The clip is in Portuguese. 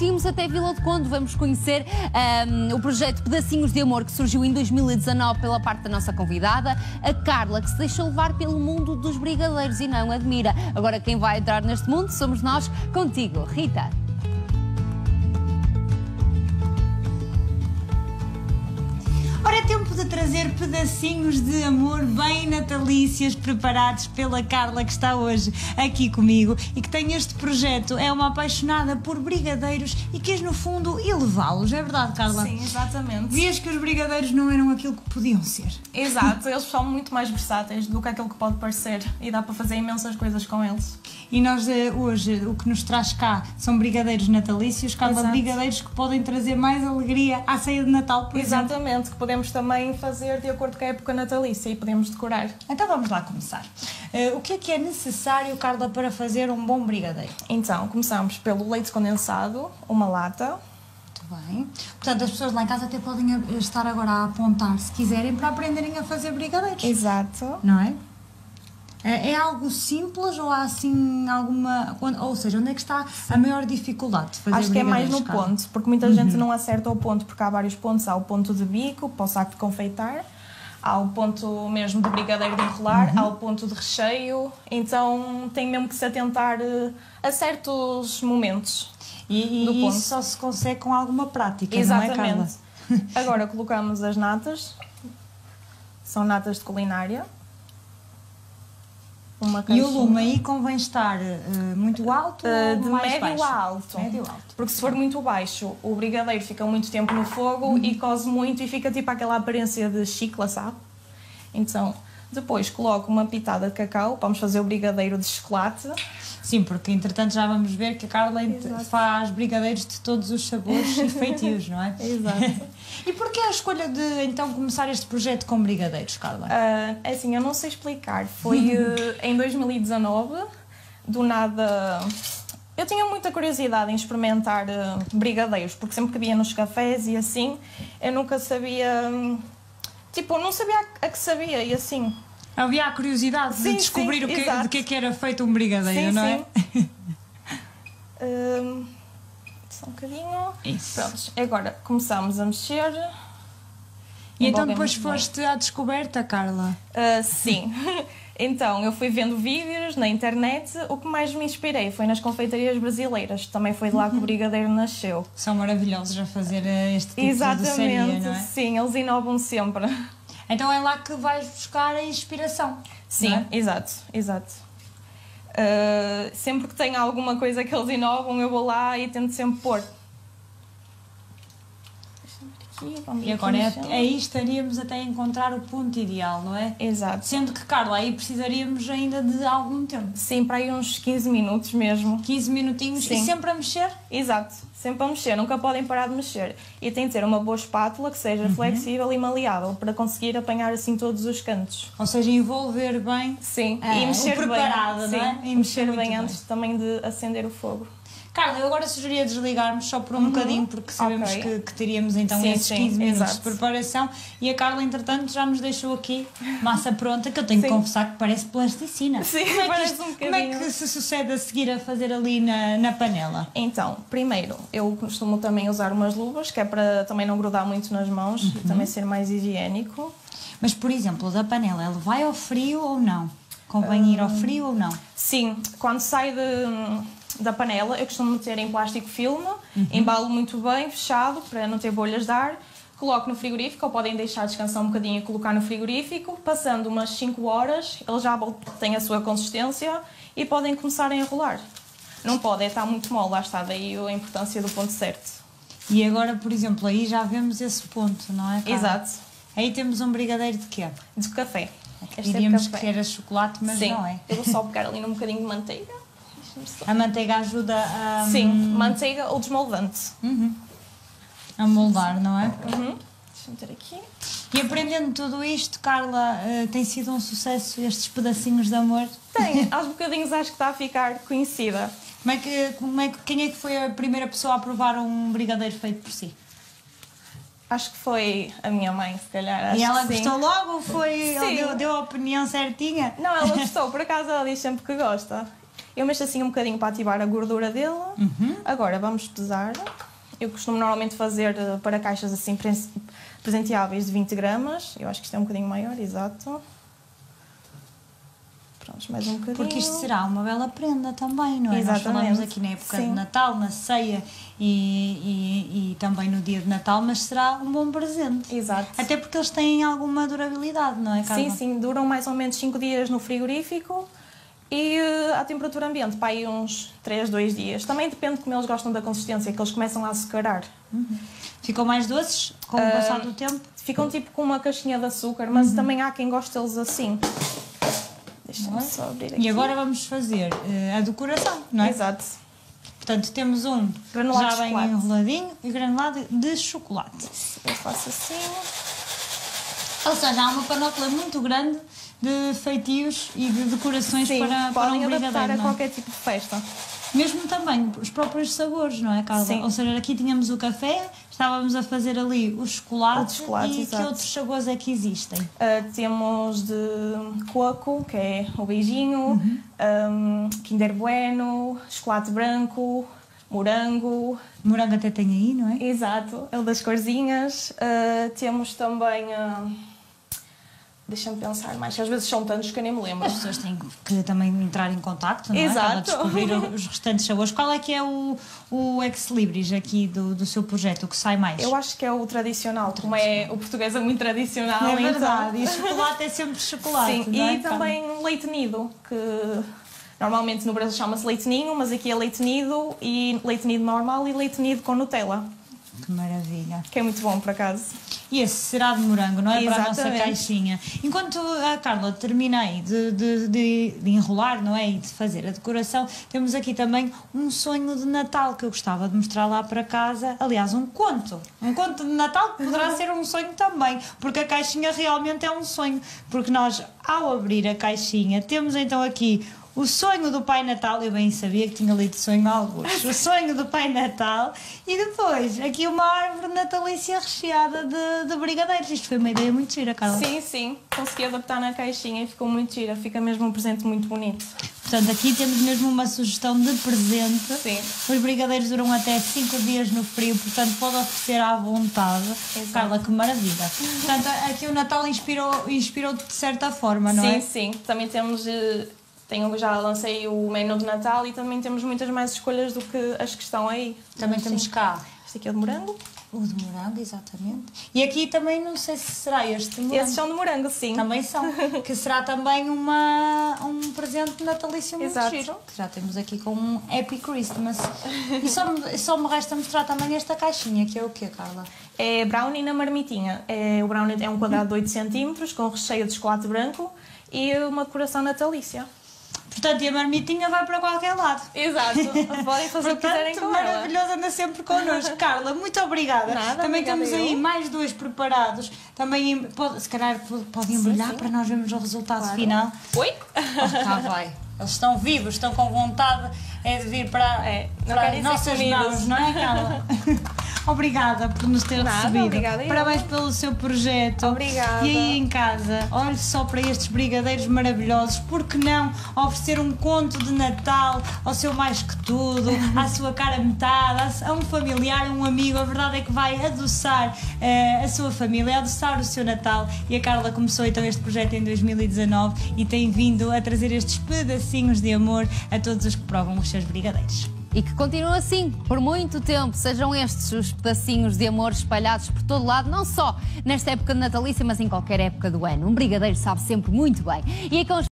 seguimos até Vila do Conde, vamos conhecer o projeto Pedacinhos de Amor, que surgiu em 2019 pela parte da nossa convidada, a Carla, que se deixou levar pelo mundo dos brigadeiros e não admira. Agora quem vai entrar neste mundo somos nós, contigo, Rita. Ora, é tempo de trazer pedacinhos de amor bem natalícios preparados pela Carla, que está hoje aqui comigo e que tem este projeto. É uma apaixonada por brigadeiros e quis, no fundo, elevá-los. É verdade, Carla? Sim, exatamente. Vias que os brigadeiros não eram aquilo que podiam ser. Exato, eles são muito mais versáteis do que aquilo que pode parecer e dá para fazer imensas coisas com eles. E nós hoje, o que nos traz cá são brigadeiros natalícios, Carla, Exato. Brigadeiros que podem trazer mais alegria à ceia de Natal, por exemplo. Exatamente, que podemos também fazer de acordo com a época natalícia e podemos decorar. Então vamos lá começar. O que é necessário, Carla, para fazer um bom brigadeiro? Então, começamos pelo leite condensado, uma lata. Muito bem. Portanto, as pessoas lá em casa até podem estar agora a apontar, se quiserem, para aprenderem a fazer brigadeiros. Exato. Não é? É algo simples ou há assim alguma... Ou seja, onde é que está a maior dificuldade de fazer Acho que é mais brigadeiros, no Carla? ponto, porque muita gente não acerta o ponto, porque há vários pontos. Há o ponto de bico, para o saco de confeitar, há o ponto mesmo de brigadeiro de enrolar, há o ponto de recheio, então tem mesmo que se atentar a certos momentos. E isso só se consegue com alguma prática, Exatamente. não é, Carla? Agora colocamos as natas, são natas de culinária. E o lume aí convém estar muito alto ou de mais médio baixo? a alto. Médio alto. Porque se for muito baixo, o brigadeiro fica muito tempo no fogo e cose muito e fica tipo aquela aparência de chicla, sabe? Então, depois coloco uma pitada de cacau, vamos fazer o brigadeiro de chocolate. Sim, porque entretanto já vamos ver que a Carla faz brigadeiros de todos os sabores e feitios, não é? Exato. E porquê a escolha de então começar este projeto com brigadeiros, Carla? Assim, eu não sei explicar. Foi em 2019, do nada... Eu tinha muita curiosidade em experimentar brigadeiros, porque sempre que via nos cafés e assim, eu nunca sabia... Tipo, não sabia a que sabia e assim... Havia a curiosidade de descobrir de que era feito um brigadeiro, não é? Só um bocadinho. Isso. Pronto, agora começamos a mexer. E então depois foste à descoberta, Carla? Sim. Então, eu fui vendo vídeos na internet. O que mais me inspirei foi nas confeitarias brasileiras. Também foi de lá que o brigadeiro nasceu. São maravilhosos a fazer este tipo de doçaria, Exatamente, não é? sim, eles inovam sempre. Então é lá que vais buscar a inspiração. Sim, é? exato. Sempre que tenho alguma coisa que eles inovam, eu vou lá e tento sempre pôr. E agora aí estaríamos até a encontrar o ponto ideal, não é? Exato. Sendo que, Carla, aí precisaríamos ainda de algum tempo. Sim, para aí uns 15 minutos mesmo. 15 minutinhos. Sim. E sempre a mexer? Exato, sempre a mexer, nunca podem parar de mexer. E tem de ter uma boa espátula que seja flexível e maleável para conseguir apanhar assim todos os cantos. Ou seja, envolver bem. Sim, e mexer preparada, bem, não é? E mexer bem antes também de acender o fogo. Carla, eu agora sugeria desligarmos só por um bocadinho, porque sabemos que teríamos então esses 15 minutos de preparação e a Carla, entretanto, já nos deixou aqui massa pronta, que eu tenho que confessar que parece plasticina. Sim, parece um bocadinho. Como é que se sucede a seguir a fazer ali na panela? Então, primeiro, eu costumo também usar umas luvas, que é para também não grudar muito nas mãos e também ser mais higiênico. Mas, por exemplo, da panela, ele vai ao frio ou não? Convém ir ao frio ou não? Sim, quando sai da panela, eu costumo meter em plástico filme, embalo muito bem, fechado, para não ter bolhas de ar, coloco no frigorífico, ou podem deixar descansar um bocadinho e colocar no frigorífico, passando umas 5 horas, ele já tem a sua consistência e podem começar a enrolar. Não pode estar muito mole, lá está, daí a importância do ponto certo. E agora, por exemplo, aí já vemos esse ponto, não é, Carla? Exato. Aí temos um brigadeiro de quê? De café. Diríamos que era chocolate, mas não é. Eu vou só pegar ali num bocadinho de manteiga. A manteiga ajuda a... Sim, manteiga ou desmoldante. A moldar, não é? Deixa-me ter aqui. E aprendendo tudo isto, Carla, tem sido um sucesso estes pedacinhos de amor? Tem, aos bocadinhos acho que está a ficar conhecida. Quem é que foi a primeira pessoa a provar um brigadeiro feito por si? Acho que foi a minha mãe, se calhar. E ela que gostou logo ou foi... Sim. Ela deu a opinião certinha? Não, ela gostou. Por acaso ela diz sempre que gosta. Eu mexo assim um bocadinho para ativar a gordura dele. Agora vamos pesar. Eu costumo normalmente fazer para caixas assim presenteáveis de 20 gramas. Eu acho que isto é um bocadinho maior, exato. Pronto, mais um bocadinho. Porque isto será uma bela prenda também, não é? Exatamente. Nós falamos aqui na época de Natal, na ceia e também no dia de Natal, mas será um bom presente. Exato. Até porque eles têm alguma durabilidade, não é, Carla? Sim, sim, duram mais ou menos 5 dias no frigorífico e à temperatura ambiente, para aí uns 2 dias. Também depende de como eles gostam da consistência, que eles começam a açucarar. Ficam mais doces com o passar do tempo? Ficam tipo com uma caixinha de açúcar, mas também há quem goste deles assim. Deixa-me só abrir aqui. E agora vamos fazer a decoração, não é? Exato. Portanto, temos um Granulado já de bem chocolate. enroladinho e granulado de chocolate. Eu faço assim. Ou seja, há uma panóplia muito grande de feitios e de decorações Sim, para podem um adaptar brigadeiro, a não é? qualquer tipo de festa. Mesmo também os próprios sabores, não é, Carla? Sim. Ou seja, aqui tínhamos o café, estávamos a fazer ali o chocolate, O de chocolate, e exato. que outros sabores é que existem? Temos de coco, que é o beijinho, Kinder Bueno, chocolate branco, morango. Morango até tem aí, não é? Exato, é o das corzinhas. Temos também... deixa-me pensar mais, às vezes são tantos que eu nem me lembro. As pessoas têm que também entrar em contacto, não é? Exato. Para descobrir os restantes sabores. Qual é que é o ex-libris aqui do seu projeto, o que sai mais? Eu acho que é o tradicional, como é o português é muito tradicional. É verdade, então... e chocolate é sempre chocolate, Sim, não é, e também leite nido, que normalmente no Brasil chama-se leite ninho, mas aqui é leite nido e leite nido normal e leite nido com Nutella, Que maravilha. que é muito bom por acaso. E esse será de morango, não é? Para a nossa Exatamente. caixinha. Enquanto a Carla termina aí de enrolar, não é? E de fazer a decoração, temos aqui também um sonho de Natal que eu gostava de mostrar lá para casa. Aliás, um conto. Um conto de Natal que poderá ser um sonho também, porque a caixinha realmente é um sonho. Porque nós, ao abrir a caixinha, temos então aqui o sonho do Pai Natal, eu bem sabia que tinha lido sonho a alguns, o sonho do Pai Natal, e depois aqui uma árvore natalícia recheada de brigadeiros. Isto foi uma ideia muito gira, Carla. Sim, sim, consegui adaptar na caixinha e ficou muito gira, fica mesmo um presente muito bonito. Portanto, aqui temos mesmo uma sugestão de presente. Sim. Os brigadeiros duram até 5 dias no frio, portanto pode oferecer à vontade. Exato. Carla, que maravilha. Portanto, aqui o Natal inspirou de certa forma, não é? Sim, sim, também temos... já lancei o menu de Natal e também temos muitas mais escolhas do que as que estão aí. Também temos cá Este aqui é o de morango. o de morango, exatamente. E aqui também não sei se será este de morango. Esses são de morango, sim. Também são, que será também um presente natalício muito Exato. giro. Que já temos aqui com um Happy Christmas. E só me resta mostrar também esta caixinha, que é o quê, Carla? É brownie na marmitinha. O brownie é um quadrado de 8 cm com recheio de chocolate branco e uma decoração natalícia. Portanto, e a marmitinha vai para qualquer lado. Exato. Podem fazer o que quiserem com ela. Maravilhoso, anda sempre connosco. Carla, muito obrigada. Nada, Também obrigada temos aí eu. mais 2 preparados. Também, se calhar, podem embrulhar sim. para nós vermos o resultado Claro. final. Oi? Cá vai. Eles estão vivos, estão com vontade de vir para, não para querem as ser nossas comidos. mãos, não é, Carla? Obrigada por nos ter Nada, recebido. obrigada eu. Parabéns pelo seu projeto. Obrigada. E aí em casa, olhe só para estes brigadeiros maravilhosos. Por que não oferecer um conto de Natal ao seu mais que tudo, à sua cara metade, a um familiar, a um amigo? A verdade é que vai adoçar a sua família, adoçar o seu Natal. E a Carla começou então este projeto em 2019 e tem vindo a trazer estes pedacinhos de amor a todos os que provam os seus brigadeiros. E que continue assim por muito tempo. Sejam estes os pedacinhos de amor espalhados por todo lado, não só nesta época de natalícia, mas em qualquer época do ano. Um brigadeiro sabe sempre muito bem. E é com